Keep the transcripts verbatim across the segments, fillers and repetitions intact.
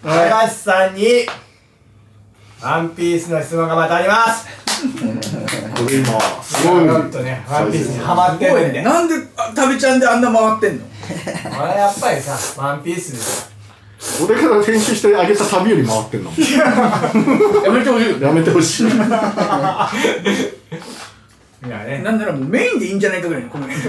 高橋さんにワンピースの質問がまたあります。 これ今すごいちょっとね、ワンピースにハマってるんで。 なんで旅ちゃんであんな回ってんの？ 俺やっぱりさ、ワンピース俺から編集してあげた旅より回ってんの。 やめてほしいよ。 やめてほしい。 いやね、 なんならもうメインでいいんじゃないかぐらいのこのね。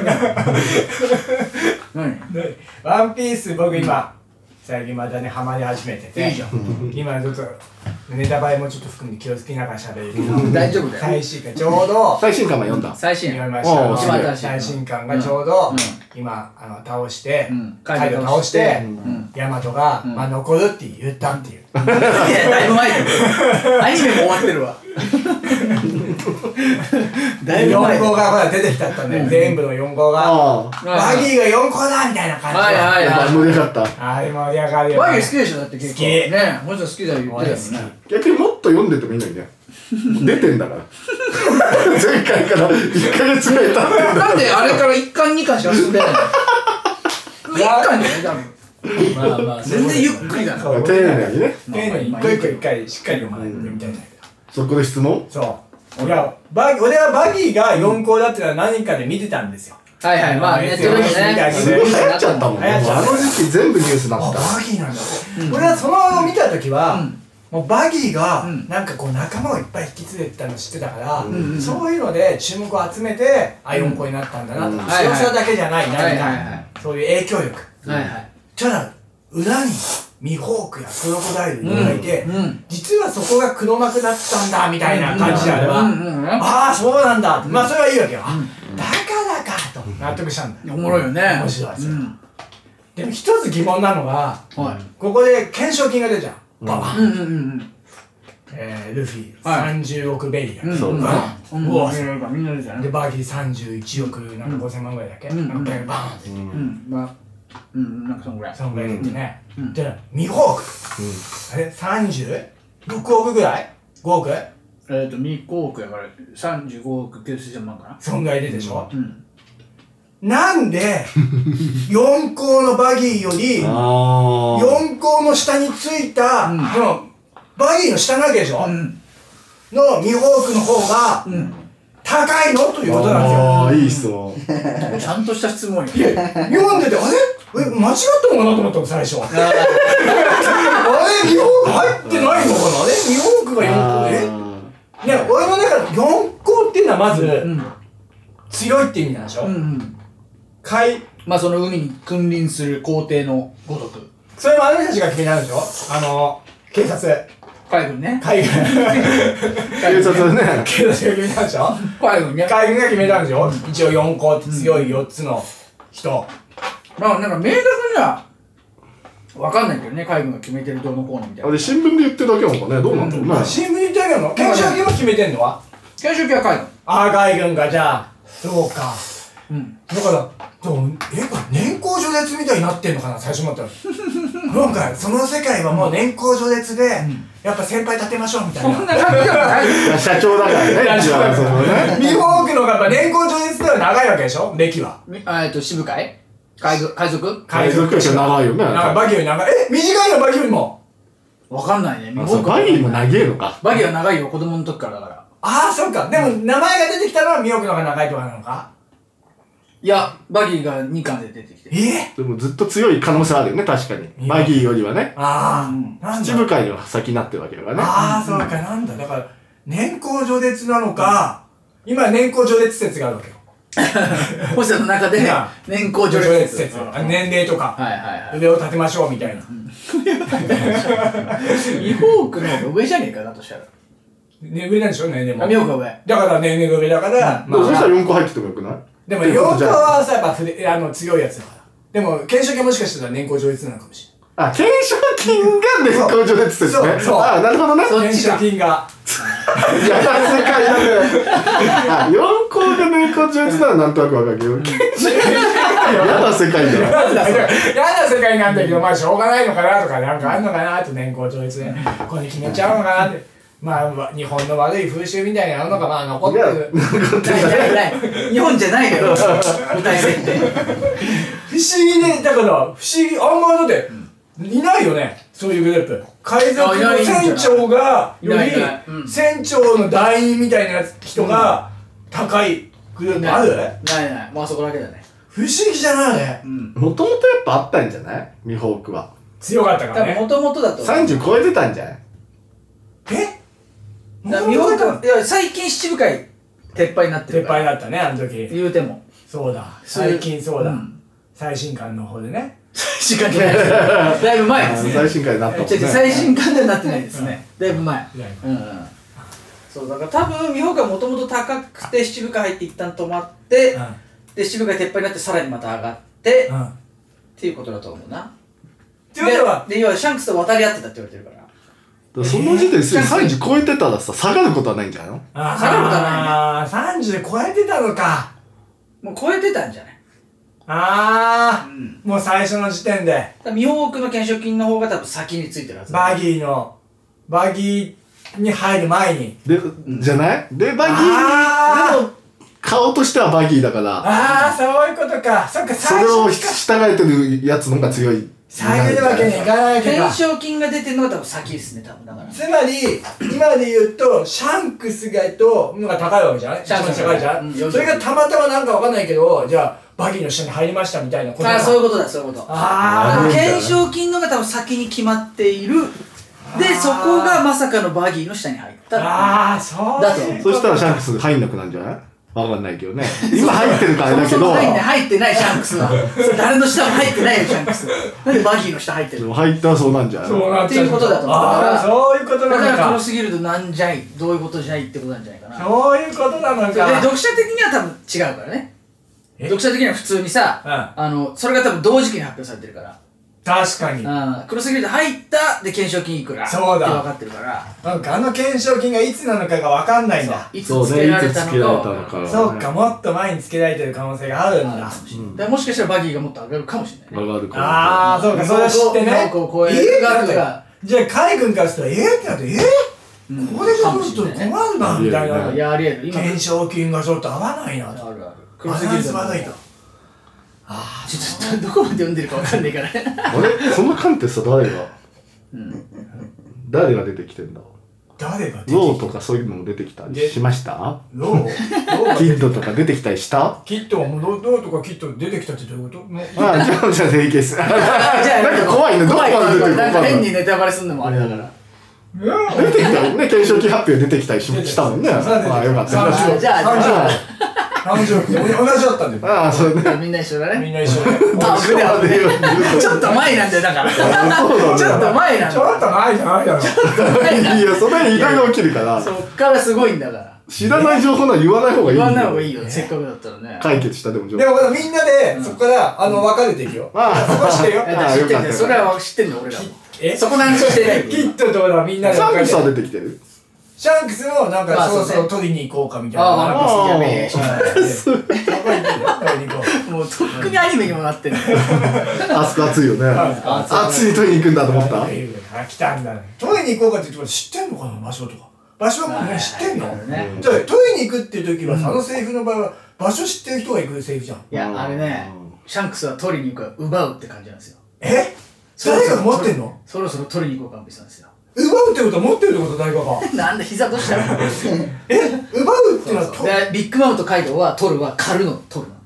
何？ ワンピース僕今最近またねハマり始めてて、 いいじゃん。 今ちょっとネタバレもちょっと含んで気をつけながら喋るけど、 大丈夫だよ。 最新刊ちょうど最新刊は読んだ。 最新読みましたおう一番新しい最新刊がちょうどうん今あの倒してうんカイドウ倒してうんヤマトがまあ残るって言ったっていう。 いや、だいぶ前だよ。アニメも終わってるわ。だいぶ前。 よん号がほら出てきたったんで、全部のよん号がああ。 バギーがよんこだみたいな感じで、 はいはいはい。 盛り上がった。 あれ盛り上がるよね。 バギー好きでしょだって結構。 好きね、もちろん好きだよ言ってたよね。 逆にもっと読んでてもいいのにね。出てんだから。前回からいっかげつぐらい経ってんだ。 なんであれからいっかんにかんしか進んでないの？いっかんじゃない多分。まあまあ全然ゆっくりだな。 そう丁寧にね。 丁寧に一個一個一回しっかり読まないとみたいな。 そこで質問？ そう。いや、バギ俺はバギーがよん校だってのは何かで見てたんですよ。 はいはい、まあネットでもね。 すごい流行っちゃったもんね。 流行っちゃったあの時期全部ニュースになあ、 った。 バギーなんだ。俺はその見た時は、もうバギーがうんなんかこう仲間をいっぱい引き連れてたの知ってたから、 うんそういうので注目を集めてあよん校になったんだなと、 うん強さだけじゃないはいはい何はかそういう影響力。 い。はいはい。 ただ裏にミホークやクロコダイルがいて、 うん実はそこが黒幕だったんだみたいな感じであれば、 うんうんうん。 ああそうなんだ、まあそれはいいわけよ、あだからかと納得したんだ。 おもろいよね。 面白いですようん。 でも一つ疑問なのが、 はい。 ここで懸賞金が出るじゃん、ババン、 うんうんうんえー、ルフィはいさんじゅうおくベリーが、 うん。 そうバうん。 ンうわみんなでじゃでね。 バーギーさんじゅういちおくなんかごせんまんぐらいだっけ、 うんなんかバーンってうん。まあ、うん、なんかそんぐらい。 そんぐらい出てね、 うんでミホークあれさんじゅうろくおくぐらい ?ご 億えっと、にこおくやからさんじゅうごおくきゅうせんまんかな。 そんぐらい出てでしょ、 うん。 なんでよん校のバギーよりあよん校の下についた、 うんでもバギーの下なわけでしょ、 うん。 のミホークの方がうん。 高いのということなんですよ。 ああ、いい質問。 ちゃんとした質問よ。 読んでて、あれえ、間違ったのかなと思ったの、最初。あれ、ミホーク入ってないのかな、あれ、ミホークがよん校、えね、俺の中でよん校っていうのはまず、 うん。 強いって意味なんでしょ、 うんうん。 海、 まあその海に君臨する皇帝のごとく。 それもあの人たちが決めたんでしょ、あの、警察。 海軍ね。 海軍。 警察はね。 警察が決めたんでしょ海軍ね。 海軍が決めたんでしょ、一応よん校って強いよっつの人。 まあなんか明確にはわかんないけどね、海軍が決めてるどうのこうのみたいな。 あれ新聞で言ってるだけなのかね、どうなんだろうね。 新聞に言ってあげるの懸賞金も決めてんのは研修機は海軍。 ああ、海軍がじゃあ、そうか。 うん。 だから、でも、え、これ年功序列みたいになってんのかな、最初思ったら。なんか、その世界はもう年功序列で、やっぱ先輩立てましょうみたいな。 そんな感じではない。 社長だからね、一番そのね。 ミホークのがやっぱ年功序列では長いわけでしょ、歴は。 みあえっと、支部会海軍海賊海賊として長いよね。 なんかバギーより長い。え、短いのバギーよりも。 わかんないね。 あそうバギーも長えのか。 バギーは長いよ、子供の時からだから。 ああ、そっか。でも、名前が出てきたのはミホークのが長いとかなのかいや、バギーがにかんで出てきて。 えでもずっと強い可能性あるよね、確かに。 いやバギーよりはね。 あうんあ、なん七だ。 部会の先になってるわけだからね。 ああ、そうか、なんだ。だから、年功序列なのか、今、年功序列説があるわけよ。 星さんの中で今年功序列説。 あ年齢とか、 はいはいはい。 上を立てましょうみたいな。 ミホークの方が上じゃねえかなとしたら。 ね、上なんでしょ年齢も。 あ、ミホークが上。 だから年齢が上だから、 でもそしたまあ、 らよんこ入っててもよくない？ でもよんこはさ、やっぱふであの強いやつだから。でも、懸賞金もしかしたら年功序列なのかもしあ、懸賞金が年功序列ですね。 そうそうあ、なるほどね。 れない。懸賞金が。 やだ世界だね。あ、よん校が年功序列ならなんとなくわかるけど、懸賞金やだ世界だな。 なんだ、やだ世界なんだけど、まあしょうがないのかなとか、なんかあんのかなと年功序列で、ここに決めちゃうのかなって。まあ、日本の悪い風習みたいなのがまあ残ってる。 ないないない。日本じゃないのよ。舞台設定。 不思議ね、だから、不思議、あんまだって、いないよね。 そういうグループ。海賊の船長がより船長の団員みたいな人が高いグループある？ ないない、もうあそこだけだね。 不思議じゃないね。 もともとやっぱあったんじゃない？ミホークは強かったからね。 もともとだとさんじゅう超えてたんじゃない？ え？ ミホークはいや最近七部会撤廃になってる撤廃になったね、あの時。 言うてもそうだ、最近そうだ、最新刊の方でね。 最新刊じゃないですだいぶ前ですね。 最新刊になったもんね。 最新刊ではなってないですね。だいぶ前。そうだから多分ミホークはもともと高くて七部会入って一旦止まってで七部会撤廃になってさらにまた上がってっていうことだと思うな。 ってことはで要はシャンクスと渡り合ってたって言われてるから。 その時点ですでにさんじゅう超えてたらさ、下がることはないんじゃないの？ あ下がることはないね。 ああ、さんじゅう超えてたのか。 もう超えてたんじゃない？ ああ、もう最初の時点で。 ミホークの懸賞金の方が多分先についてるはず。 バギーの、バギーに入る前に。 で、じゃない？で、バギーでも、顔としてはバギーだから。 ああ、そういうことか。そっか、 それを従えてるやつの方が強い。 下げるわけにいかないわけか。 懸賞金が出てるのが多分先ですね、多分だから。 つまり、今で言うと、シャンクスがと、のが高いわけじゃない？シャンクスが高いじゃん、うん、それがたまたまなんかわかんないけど、じゃあ、バギーの下に入りましたみたいなこと。 ああ、そういうことだ、そういうこと。 ああ。 懸賞金のが多分先に決まっている。で、そこがまさかのバギーの下に入った。 ああ、そうだと。 そしたらシャンクス入んなくなるんじゃない？わかんないけどね。今入ってるからだけど。 入ってないシャンクスは。誰の下も入ってないよ、シャンクス。なんでバギーの下入ってるの？ 入ったらそうなんじゃない？ そうなっていうことだと思う。 ああ、そういうことなのか。 だからクロスギルドなんじゃい、どういうことじゃいってことなんじゃないかな。 そういうことなのか。で、 読者的には多分違うからね。読者的には普通にさ、あの、それが多分同時期に発表されてるから。 確かに。 クロスギルド入ったで懸賞金いくらそうだ。 って分かってるから。 なんかあの懸賞金がいつなのかが分かんないんだ。 いつつけられたのか。 そうか、もっと前につけられてる可能性があるんだ。 だもしかしたらバギーがもっと上がるかもしれない。 上がるかも。 ああ、そうか、それ知ってね。 え額が。 じゃあ、カイ君からすると、えーってなって、えーこれじゃちょっと困るな、みたいな。 いや、ありえる。 懸賞金がちょっと合わないな。 あるある。 クロスギルド悪いと。 ああ、ちょっとどこまで読んでるかわかんないからね。 あれその間ってさ、誰が誰が出てきてんだ？ 誰が出てきた？ローとかそういうのも出てきたりしました？ ローキッドとか出てきたりした？ キッドはもうローとかキッド出てきたってどういうこと？ ああ、じゃあ、じゃあ平気です。なんか怖いね、どこまで出てくるか。なんか変にネタバレすんのもあれだから。 出てきたね、懸賞金発表出てきたりしたもんね。ああ、よかった。 じゃあ、じゃあ。 誕生日同じだったんだよ。 ああ、そうね。 みんな一緒だね。 みんな一緒だね。 ちょっと前なんだよ、だから。ちょっと前なんだよ。 ちょっと前じゃないだろ。 いや、それ意外が起きるから。 そっからすごいんだから。 知らない情報なら言わない方がいい。 言わない方がいいよ、せっかくだったらね。 解決したでも情報。 でもみんなで、そこから、あの、分かれていくよ。ああ、そこしてよ。 知ってんだよ。それは知ってんの、俺らも。えそこなんかしてない。 キッドとかみんなで。 シャンクスは出てきてる？ シャンクスもなんかそろそろ取りに行こうかみたいな。 ああ、ワンピースやべえ。 もうとっくにアニメにもなってる。 あそこ暑いよね。暑い取りに行くんだと思った？ 来たんだね。取りに行こうかって言って知ってんのかな、場所とか。場所はもうね、知ってんの？じゃあ取りに行くっていう時はあのセリフの場合は場所知ってる人が行くセリフじゃん。 いや、あれね、シャンクスは取りに行くか奪うって感じなんですよ。 え？誰が持ってんの？ そろそろ取りに行こうかみたいなんですよ。 奪うってことは持ってるってこと誰かが。 なんで膝どうしたの？ え？奪うってのはとビッグマムとカイドウは取るは狩るの取るの。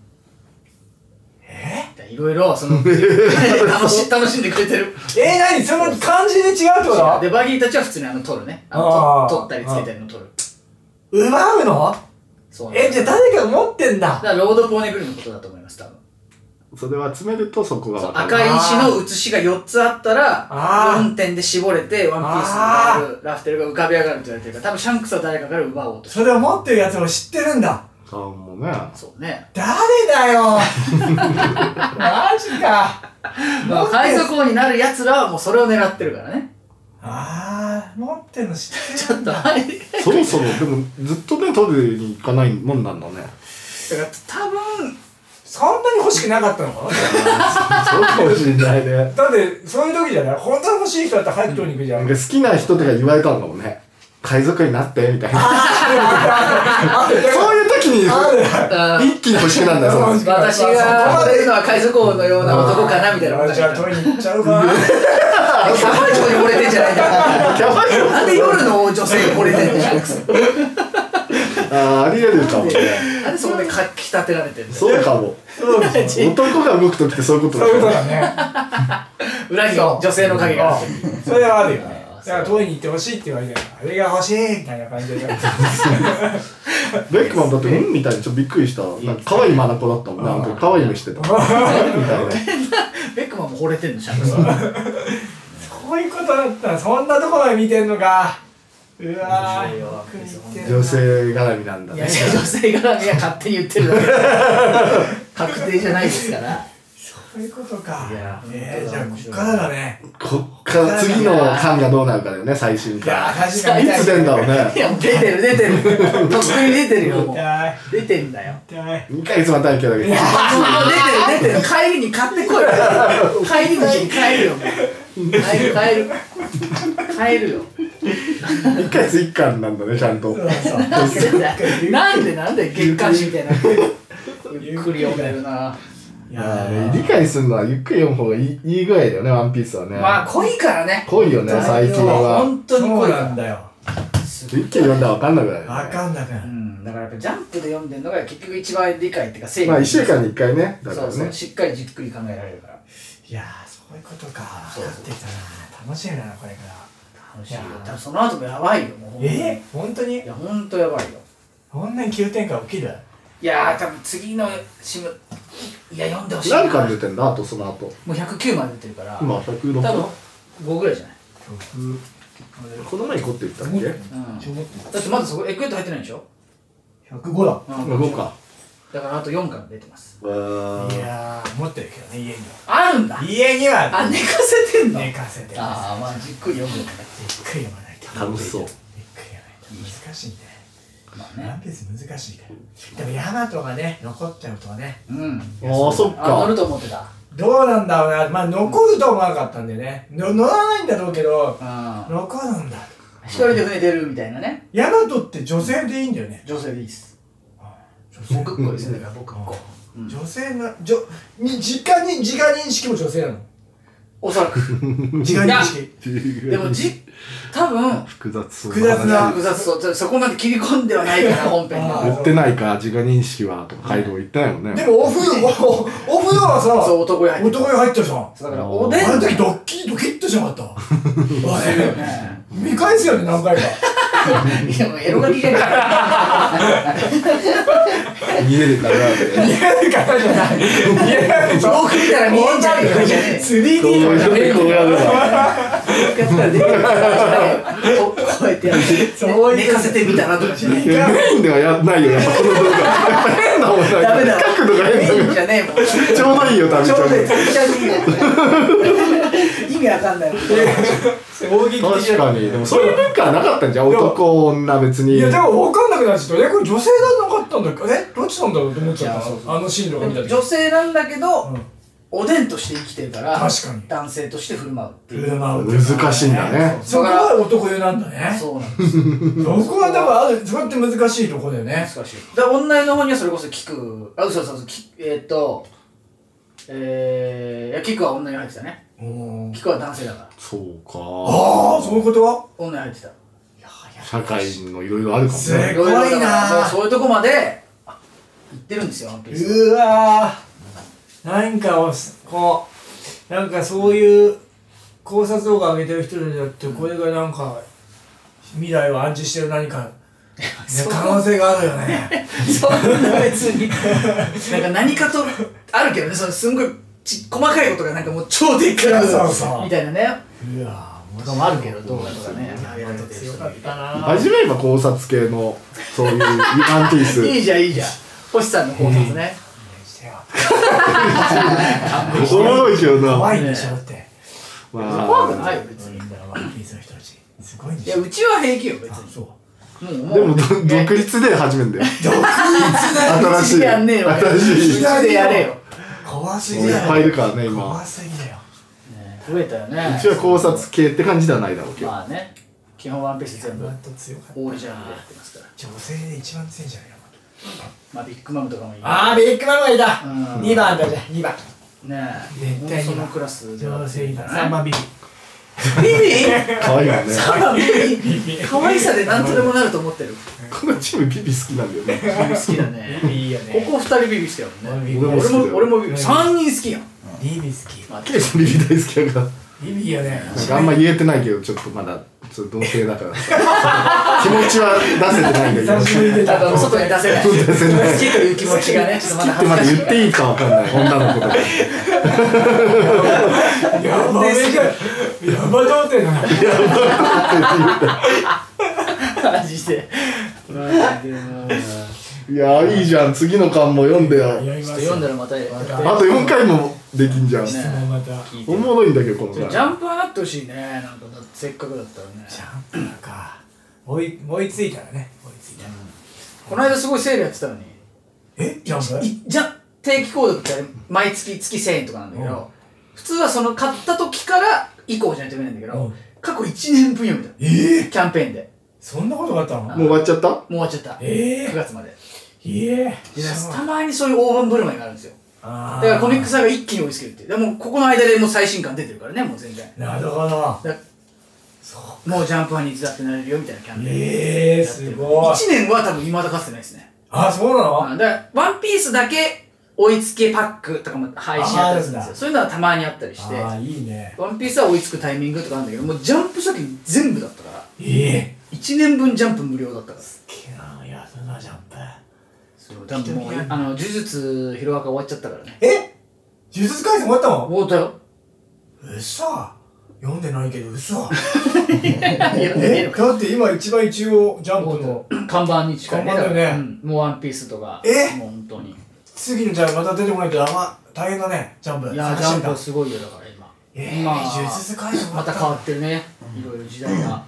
え？いろいろその楽し楽しんでくれてる。 えー、何その漢字で違うってこと？ でバギーたちは普通にあの取るね。あの取ったりつけたりの取る。 奪うの？そう。え、じゃあ誰かが持ってんだ。 だからロードポーネグリのことだと思います多分。 それは集めるとそこが赤い石の写しがよっつあったらよんてんで絞れてワンピースがあるラフテルが浮かび上がるって言われてるから多分シャンクスは誰かから奪おうとそれを持ってるやつも知ってるんだ。 顔もね。 そうね。 誰だよマジか。 海賊王になるやつらはもうそれを狙ってるからね。 ああ、持ってるの知ってるんだ。 ちょっとはいそろそろでもずっとね取りに行かないもんなんだね。だから多分そんなに欲しくなかったのかな。 そうかもしれないね。 だってそういう時じゃない。本当に欲しい人だったら早く取りに行くじゃん。 好きな人とか言われたんだもんね。海賊になってみたいな。そういう時に一気に欲しくなるんだよ。 私が出るのは海賊王のような男かなみたいな。 じゃあ取りに行っちゃうかな。 キャバ嬢に惚れてんじゃないんだよ。 キャバ嬢なんで夜の女性に惚れてんのシャンクス。 あー、ありえるかもね。 なんでそこでかき立てられてんだよ。 そうかも。男が動く時ってそういうことそういうことだね。 裏に女性の影がある。 それはあるよね。だから遠いに行ってほしいって言われてあれが欲しいみたいな感じで。 ベックマンだってうんみたいにちょっとびっくりした。なんか可愛いマナコだったもんね。なんか可愛い目してた。みたいな。 ベックマンも惚れてんのシャンクス。 そういうことだったらそんなところまで見てんのか。うわー、よく見てるな。 女性絡みなんだね。 いやいや、女性絡みは勝手に言ってるだけ。確定じゃないですから。 そういうことか。 いやえー、じゃあこっからだね。 こっから次の巻がどうなるかだよね、最新いや巻。 確かにいつ出んだろうね。 いや、もう出てる出てる。とっくに出てるよ、もう。 痛い出てんだよ。 痛い。 にかげつ待たなきゃだけど。 もう出てる出てる。帰りに買ってこい。帰り道に帰るよ、もう。帰る帰る。帰るよ。 いっかげついっかんなんだね、ちゃんと。 そうそう。 なんでだなんでなんで月刊誌みたいな。ゆっくり読んでるな。 いやあーね理解するのはゆっくり読む方がいいいいぐらいだよね、ワンピースはね。 まあ濃いからね。 濃いよね、最近は。 本当に濃いそうなんだよ。 一気に読んだら分かんなくなるよね。 わかんなくなる。 うん、だからやっぱジャンプで読んでるのが結局一番理解っていうか整理。 まあいっしゅうかんにいっかいね、だからね。 そうそう、しっかりじっくり考えられるから。 いやー、そういうことか。 そう分かってきたな。楽しみだな、これから。 楽しいよ。多分その後もやばいよ、もうほんとに。 えー、本当にいや、ほんとやばいよ。 こんなに急展開起きる？ いやー、多分次のシム、いや、読んでほしいな。 何巻出てんだ、あとその後。 もうひゃくきゅうまで出てるから。 今、ひゃくろく多分ごぐらいじゃない。 この前にごって言ったっけ？ うん。だってまだそこエクエット入ってないでしょ。 ひゃくごだ。 うんごか。 だからあとよんかん出てます。 わーいやー、持ってるけどね、家には。 あるんだ。 家にはあ、寝かせてんの。 寝かせてます。 ああ、まあじっくり読むんだね。 じっくり読まないと。 楽しそう。 じっくり読まないと。難しいんだよね。 まあね。 ワンピース難しいから。でもヤマトがね、残っちゃうとはね。 うん。 ああ、そっあ、乗るか。 と思ってた。 どうなんだろうな。まあ、残るとは思わなかったんでね。の乗らないんだろうけど、 うん。 残るんだ。 一人で船出るみたいなね。 ヤマトって女性でいいんだよね。 女性でいいっす。 女性僕っ子ですね。だから僕っ子。うん女性な、じょ、に、時間に、時間認識も女性なの。 おそらく。 時間認識。 でもじ、多分、 複雑そう複雑な複雑そう。そこまで切り込んではないから、本編あが。 言ってないか、自我認識はとか、カイドウ言ってないもんね。 でも、お風呂、おお風呂はさ、 そう、男湯入ってる。 男湯入ったじゃん。 だから、おでんあの時ドッキリドキッとしなかった。あれ、 ね。 見返すよね、何回か。 いや、もうエロ書きじゃない。 見えるから。 見えるからじゃない。見える遠く見たら見えんじゃねえかじゃねえ。 スリーディー とかじゃねえこうやるわ。 やったら出てくるからじゃないよ。ここうやってやって、寝かせてみたらとかじゃねえ。 メインではやんないよ、やっぱこの動画。やっぱ変なもんない。 ダメだ。 角度が変メインだじゃねえもん。 ちょうどいいよ、旅ちょうどいい。 ちゃん。 めちゃくちゃいいよ。意味わかんない。 衝撃的だ確かに。でもそういう文化はなかったんじゃん、男、女別に。 いや、でも分かんなくなっちゃった。え、これ女性じゃなかったんだっけえどっちなんだろうと思っちゃったいやそう。そうあのシーンとか見た時。 女性なんだけど、 うんおでんとして生きてるから、 確かに男性として振る舞うっていう。 振る舞うっていうのは難しいんだね。 そこは男湯なんだね。 そうなんです。 そこはだからある、そこって難しいとこだよね。 難しい。で、女の方にはそれこそキク、あ、嘘嘘嘘、キえーっと、えー、いや、キクは女に入ってたね。 おーキクは男性だから。 そうか。 ああ、そういうことは女に入ってた。 社会のいろいろあるかもすごいね。 いろいろだからなもうそういうとこまで、あ行ってるんですよ、ワンピース。 うわーなんかをすこうなんかそういう考察動画上げてる人たちだってこれがなんか未来を暗示してる何か、ね、可能性があるよね。 そんな別に。なんか何かと、あるけどね、そのすんごいち細かいことがなんかもう超でっかくそうそうみたいなね。 うわとかもあるけど、動画とかね。 強かったな。 初めは考察系の、そういうワンピース。 いいじゃん、いいじゃん。星さんの考察ね。 おもろいけどな。 怖いんでしょだって。 ま怖くないよ、別に。 いいんだよワンピースの人たち。すごいんでいや、 しょ。 うちは平気よ、別に。 そう。 もう、もあ、でもう。 ど独立で始めんだよ。 独立新しい。 やんねえよ。 新しい。 うちでやれよ。 怖すぎだよ。 いっぱいいるからね、今。 怖すぎだよ。 増えたよね。 うちは考察系って感じではないだろうけど。 まあね。基本ワンピース全部、 ほんと強かった。 オールジャンルでやってますから。 女性で一番強いんじゃないかまあ、ビッグマムとかもいい。 な。あー、ビッグマムがいた。 うんにばんだじゃん、にばん。 ねえ。 絶対にそのクラスでは女性いた。 ねさんばんビビ。 ビビ可愛いよね。 ビビ可愛さで何とでもなると思ってる。 このチームビビ好きなんだよね。 ビビ好きだね。 いいよね。 ここふたりビビ好きだもんね。 俺も好きだよ。 俺もビビさんにん好きやん。 ビビ好き。 ケイさんビビ大好きやから。 ビビよね。 なんかあんま言えてないけど、ちょっとまだちょっと同性だからさ気持ちは出せてないんだけど、 久しぶりであと外に出せない。 出せない好きという気持ちがね、ちょっとまだってまだ言っていいかわかんない女の子とかやばめがやば童貞なマジでマジでもういやいいじゃん、次の巻も読んでよ。 やりますちょっと読んだらまたやってあとよんかいもできんじゃん。 ねもうまた聞いておもろいんだけどこの回。 ジャンプはなってほしいね。なんかだってせっかくだったらね。 ジャンプか追い追いついたらね追いついたらこの間すごいセールやってたのに、 えジャンプいじゃ定期購読って毎月月せんえんとかなんだけうんど、普通はその買った時から以降じゃないと読めないんだけどうん、 過去いちねんぶん読めた。 ええキャンペーンでそんなことがあったのもう終わっちゃった？ もう終わっちゃった。 ええくがつまで。 いえでたまにそういう大盤振る舞いがあるんですよ。 あだからコミックサが一気に追いつけるっていう。でもここの間でもう最新刊出てるからね、もう全然。 なるほどだもうジャンプファンにいつだってなれるよみたいなキャンペーン。 ええすごいいちねんは多分未だかつてないですね。 あそうなのあだからワンピースだけ追いつけパックとかも配信あったりするんですよ。そういうのはたまにあったりして、 ああいいねワンピースは追いつくタイミングとかあるんだけど、もうジャンプ初期全部だったから、 ええいちねんぶんジャンプ無料だったから。 きなやだなジャンプそう多分もうあの呪術ヒロアカ終わっちゃったからね。 え呪術廻戦終わったの終わったよ。 うそ読んでないけどうそえだって今一番一応ジャンプの看板に近いね。 看板だよねうんもうワンピースとか。 えもう本当に。 次のじゃあまた出てこないとあんま大変だねジャンプいやジャンプはすごいよだから今。 ええ今呪術廻戦また変わってるね。いろいろ時代が。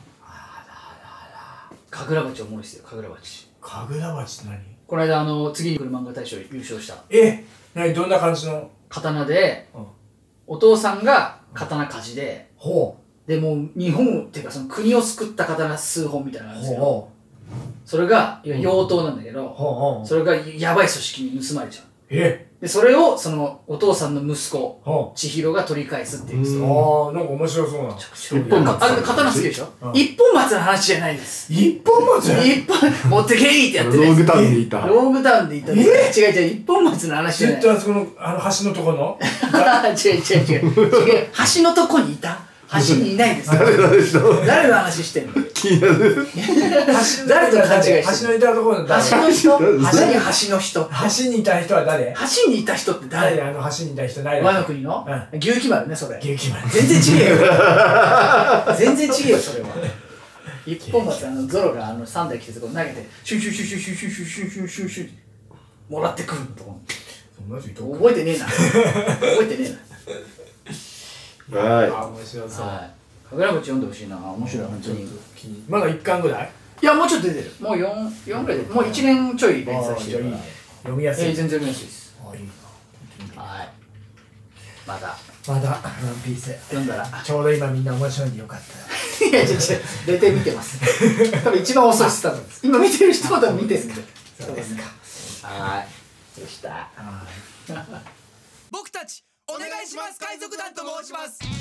神楽鉢重いですよ、神楽鉢。 神楽鉢って何この間あの次に来る漫画大賞優勝したえ何どんな感じの刀で、 うんお父さんが刀鍛冶で、 ほでもう日本っていうかその国を救った刀数本みたいなのがあうるんですけど、 ほそれがいわゆる妖刀なんだけうど、 ほうほうそれがやばい組織に盗まれちゃう。 えでそれをそのお父さんの息子ほ千尋が取り返すっていうストーリー。 うああなんか面白そうな一本松あれ刀好きでしょ、 うん一本松の話じゃないです。 一本松一本持ってけいってやってローグるやつ。 タウンにいた。 ローグタウンでいたんです。違う違う、一本松の話じゃない。 ずっとあそこのあの橋のところの違う違う違う。違う。橋のとこにいた橋にいないです。 誰だでしょ？ 誰の話してんの？ 気になる。 橋誰と勘違いしてる？ 橋のいたところの誰橋の人？ 誰何橋の人？ 橋にいた人は誰橋にいた人って誰？ 誰あの橋にいた人誰和の国のう牛気丸ね、それ。 元気まで全然違えよ。全然違えよ、それは。一本松あのゾロがあのさんだい来てこう投げてシュンシュンシュンシュンシュンシュンシュンシュンシュンシュンシュンもらってくると思う。 そんな人いた覚えてねえな。覚えてねえな。 はあ面白そうはい。神楽淵読んでほしいな。面白い本当に。 まだ一巻ぐらいいやもうちょっと出てる。もう四四ぐらいで、もう一年ちょい連載してるから。 読みやすいえー全然読みやすいです。 あいいなはい。まだまだワンピース読んだら。 ちょうど今みんな面白いんでよかったいや違う違う。大体見てます。多分一番遅いです多分。今見てる人は多分見てるんですけど。 そうですかはい。でした。 はい僕たちお願いします海賊団と申します